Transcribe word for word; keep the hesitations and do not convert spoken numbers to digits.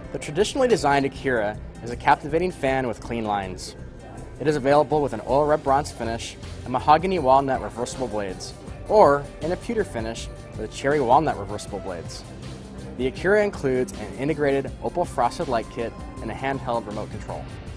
The traditionally designed Akira is a captivating fan with clean lines. It is available with an oil red bronze finish and mahogany walnut reversible blades, or in a pewter finish with cherry walnut reversible blades. The Akira includes an integrated Opal frosted light kit and a handheld remote control.